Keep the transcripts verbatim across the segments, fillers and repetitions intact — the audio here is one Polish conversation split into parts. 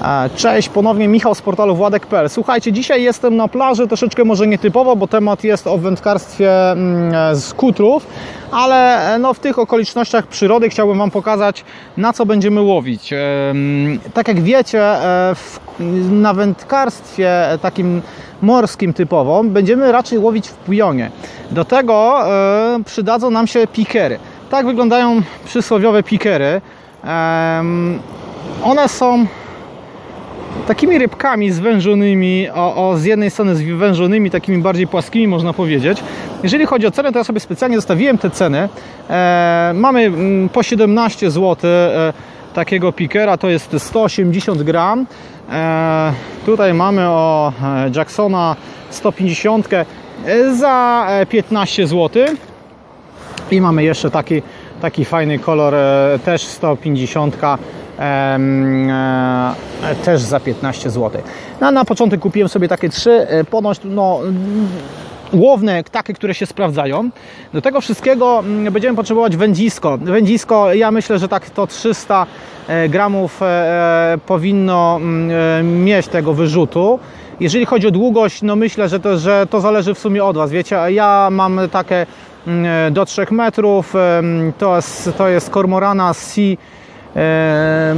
Cześć, ponownie Michał z portalu władek kropka p l. Słuchajcie, dzisiaj jestem na plaży, troszeczkę może nietypowo, bo temat jest o wędkarstwie z kutrów, ale no w tych okolicznościach przyrody chciałbym Wam pokazać, na co będziemy łowić. Tak jak wiecie, na wędkarstwie takim morskim typową będziemy raczej łowić w pionie. Do tego przydadzą nam się pikery. Tak wyglądają przysłowiowe pikery. One są takimi rybkami zwężonymi, o, o, z jednej strony zwężonymi, takimi bardziej płaskimi, można powiedzieć. Jeżeli chodzi o cenę, to ja sobie specjalnie zostawiłem te ceny. E, mamy po siedemnaście złotych e, takiego pikera, to jest sto osiemdziesiąt gram. E, tutaj mamy o Jacksona sto pięćdziesiąt e, za piętnaście złotych. I mamy jeszcze taki, taki fajny kolor, e, też sto pięćdziesiąt. E, e, też za piętnaście złotych. No, na początek kupiłem sobie takie trzy, ponoć no, łowne, takie, które się sprawdzają. Do tego wszystkiego będziemy potrzebować wędzisko. Wędzisko, ja myślę, że tak to trzysta gramów e, powinno e, mieć tego wyrzutu. Jeżeli chodzi o długość, no myślę, że to, że to zależy w sumie od Was. Wiecie, ja mam takie do trzech metrów, to jest, to jest Cormorana Sea, e,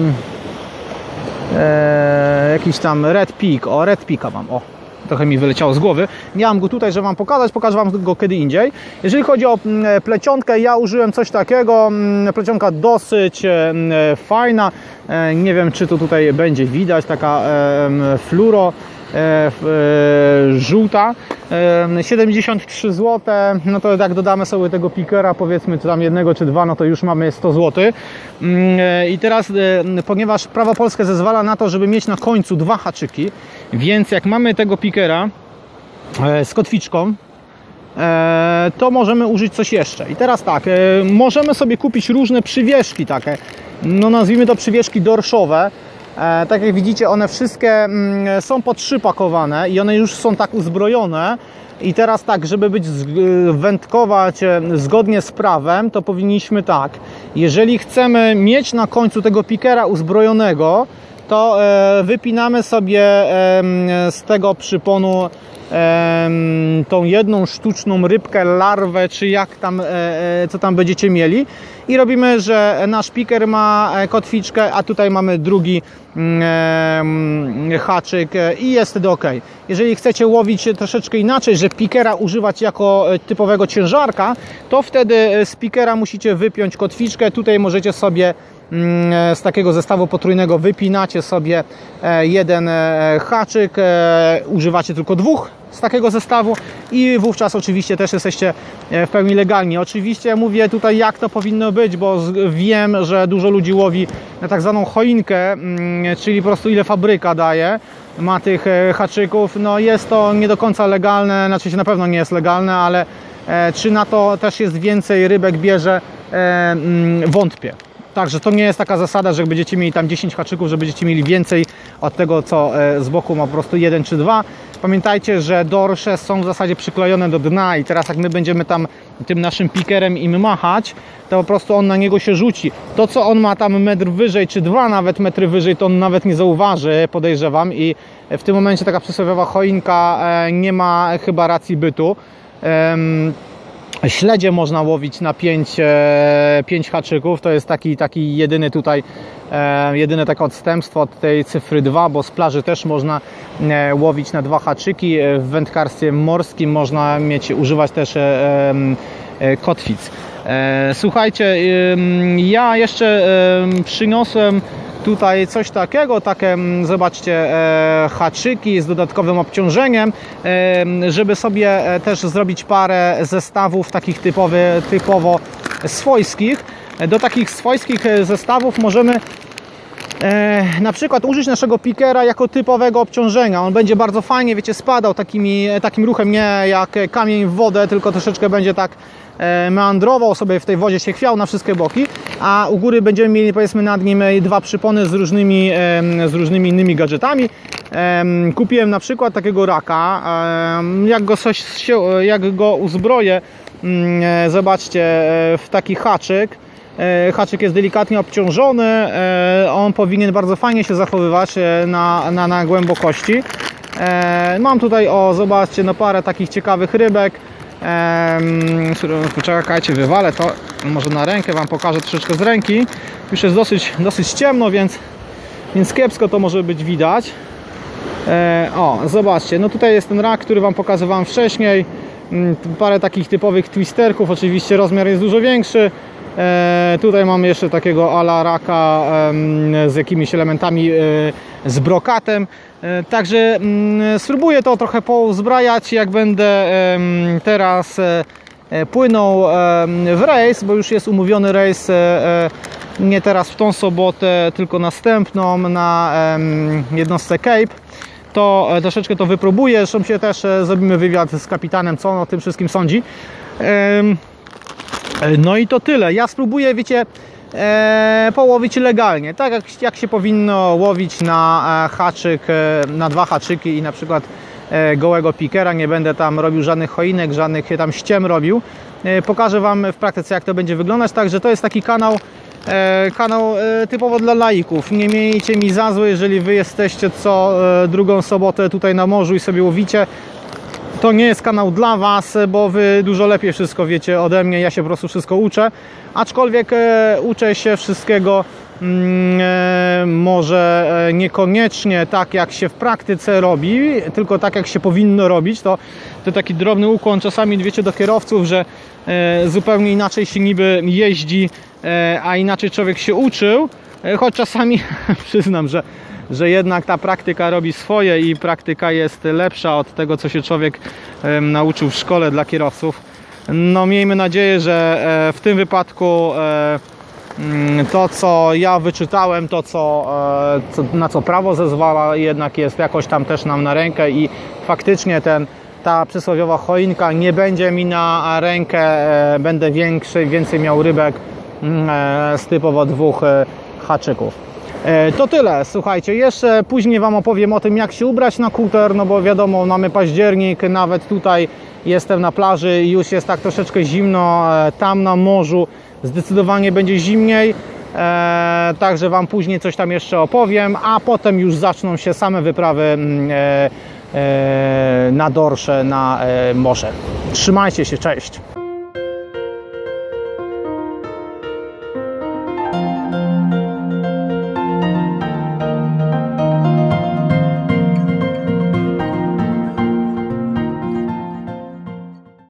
e, jakiś tam Red Peak, o Red Peaka mam, o. Trochę mi wyleciało z głowy. Nie mam go tutaj, żeby Wam pokazać, pokażę Wam go kiedy indziej. Jeżeli chodzi o plecionkę, ja użyłem coś takiego. Plecionka dosyć fajna. Nie wiem, czy to tutaj będzie widać, taka fluoro żółta. siedemdziesiąt trzy złote. No to jak dodamy sobie tego pikera, powiedzmy tam jednego czy dwa, no to już mamy sto złotych. I teraz, ponieważ prawo polskie zezwala na to, żeby mieć na końcu dwa haczyki, więc jak mamy tego pikera z kotwiczką, to możemy użyć coś jeszcze. I teraz tak, możemy sobie kupić różne przywieszki takie, no nazwijmy to przywieszki dorszowe. Tak jak widzicie, one wszystkie są po trzy pakowane i one już są tak uzbrojone. I teraz tak, żeby być wędkować zgodnie z prawem, to powinniśmy tak, jeżeli chcemy mieć na końcu tego pikera uzbrojonego, to wypinamy sobie z tego przyponu tą jedną sztuczną rybkę, larwę, czy jak tam, co tam będziecie mieli, i robimy, że nasz piker ma kotwiczkę, a tutaj mamy drugi haczyk i jest wtedy ok. Jeżeli chcecie łowić troszeczkę inaczej, że pikera używać jako typowego ciężarka, to wtedy z pikera musicie wypiąć kotwiczkę. Tutaj możecie sobie z takiego zestawu potrójnego wypinacie sobie jeden haczyk, używacie tylko dwóch z takiego zestawu i wówczas oczywiście też jesteście w pełni legalni. Oczywiście mówię tutaj, jak to powinno być, bo wiem, że dużo ludzi łowi na tak zwaną choinkę, czyli po prostu ile fabryka daje, ma tych haczyków. No jest to nie do końca legalne, znaczy się na pewno nie jest legalne, ale czy na to też jest więcej rybek bierze, wątpię. Także to nie jest taka zasada, że jak będziecie mieli tam dziesięć haczyków, że będziecie mieli więcej od tego, co z boku ma po prostu jeden czy dwa. Pamiętajcie, że dorsze są w zasadzie przyklejone do dna i teraz jak my będziemy tam tym naszym pikerem im machać, to po prostu on na niego się rzuci. To, co on ma tam metr wyżej, czy dwa nawet metry wyżej, to on nawet nie zauważy, podejrzewam, i w tym momencie taka przysłowiowa choinka nie ma chyba racji bytu. Śledzie można łowić na pięć haczyków, to jest taki, taki jedyny tutaj, e, jedyne takie odstępstwo od tej cyfry dwa, bo z plaży też można e, łowić na dwa haczyki. W wędkarstwie morskim można mieć, używać też e, e, kotwic. E, słuchajcie, e, ja jeszcze e, przyniosłem tutaj coś takiego, takie, zobaczcie, e, haczyki z dodatkowym obciążeniem, e, żeby sobie też zrobić parę zestawów takich typowy, typowo swojskich. Do takich swojskich zestawów możemy e, na przykład użyć naszego pikera jako typowego obciążenia. On będzie bardzo fajnie, wiecie, spadał takimi, takim ruchem, nie jak kamień w wodę, tylko troszeczkę będzie tak meandrował sobie w tej wodzie, się chwiał na wszystkie boki, a u góry będziemy mieli, powiedzmy, nad nim dwa przypony z różnymi, z różnymi innymi gadżetami. Kupiłem na przykład takiego raka. Jak go, coś, jak go uzbroję, zobaczcie, w taki haczyk, haczyk jest delikatnie obciążony, on powinien bardzo fajnie się zachowywać na, na, na głębokości. Mam tutaj, o zobaczcie, no parę takich ciekawych rybek. Czekajcie, wywalę to może na rękę, wam pokażę troszeczkę z ręki. Już jest dosyć, dosyć ciemno, więc, więc kiepsko to może być widać. O, zobaczcie, no tutaj jest ten rak, który wam pokazywałem wcześniej. Parę takich typowych twisterków, oczywiście rozmiar jest dużo większy. E, tutaj mamy jeszcze takiego ala raka e, z jakimiś elementami e, z brokatem. E, także e, spróbuję to trochę pouzbrajać, jak będę e, teraz e, płynął e, w rejs, bo już jest umówiony rejs e, nie teraz w tą sobotę, tylko następną na e, jednostce Cape. To e, troszeczkę to wypróbuję, zresztą się też e, zrobimy wywiad z kapitanem, co on o tym wszystkim sądzi. E, No i to tyle. Ja spróbuję, wiecie, e, połowić legalnie, tak jak, jak się powinno łowić na e, haczyk, e, na dwa haczyki i na przykład e, gołego pikera. Nie będę tam robił żadnych choinek, żadnych tam ściem robił. E, pokażę wam w praktyce, jak to będzie wyglądać. Także to jest taki kanał, e, kanał e, typowo dla laików. Nie miejcie mi za złe, jeżeli wy jesteście co e, drugą sobotę tutaj na morzu i sobie łowicie. To nie jest kanał dla was, bo wy dużo lepiej wszystko wiecie ode mnie, ja się po prostu wszystko uczę, aczkolwiek e, uczę się wszystkiego mm, e, może e, niekoniecznie tak jak się w praktyce robi, tylko tak jak się powinno robić. To, to taki drobny ukłon czasami, wiecie, do kierowców, że e, zupełnie inaczej się niby jeździ, e, a inaczej człowiek się uczył, e, choć czasami przyznam, że że jednak ta praktyka robi swoje i praktyka jest lepsza od tego, co się człowiek e, nauczył w szkole dla kierowców. No miejmy nadzieję, że e, w tym wypadku e, to, co ja wyczytałem, to, co, e, co, na co prawo zezwala, jednak jest jakoś tam też nam na rękę i faktycznie ten, ta przysłowiowa choinka nie będzie mi na rękę, e, będę większy, więcej miał rybek e, z typowo dwóch e, haczyków. To tyle, słuchajcie, jeszcze później wam opowiem o tym, jak się ubrać na kuter, no bo wiadomo, mamy październik, nawet tutaj jestem na plaży i już jest tak troszeczkę zimno, tam na morzu zdecydowanie będzie zimniej, e, także wam później coś tam jeszcze opowiem, a potem już zaczną się same wyprawy e, e, na dorsze, na e, morze. Trzymajcie się, cześć!